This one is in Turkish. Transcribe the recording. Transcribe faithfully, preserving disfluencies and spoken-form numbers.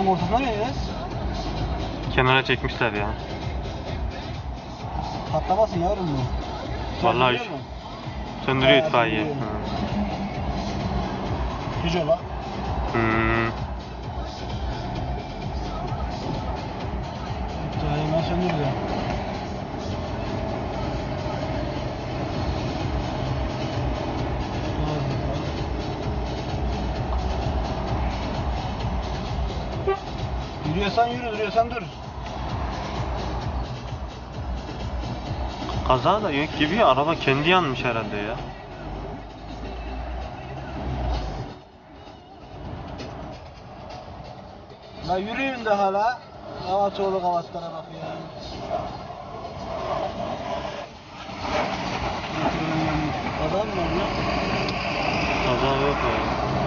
Yolun ortasına mı iniyoruz? Kenara çekmişler ya. Patlamasın yavrum bu. Vallahi Söndürüyor mu? söndürüyor Ha, itfaiye. söndürüyor. Hı. Güç ola. Hmm. İtfaiye söndürdü. Yürüyorsan yürü, duruyorsan dur. Kaza da yok gibi ya, araba kendi yanmış herhalde ya. La yürüyün de hala. Kavaçoğlu kavaçlara bak ya. Kaza mı var lan? Kaza yok ya.